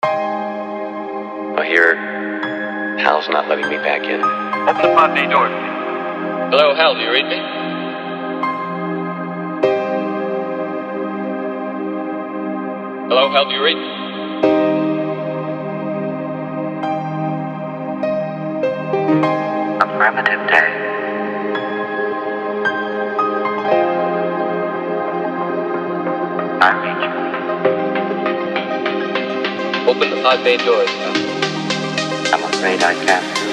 I hear Hal's not letting me back in. Open the pod bay door, please. Hello, Hal, do you read me? Hello, Hal, do you read me? Affirmative, Dave. I read you. Open the pod bay doors, Hal. I'm afraid I can't.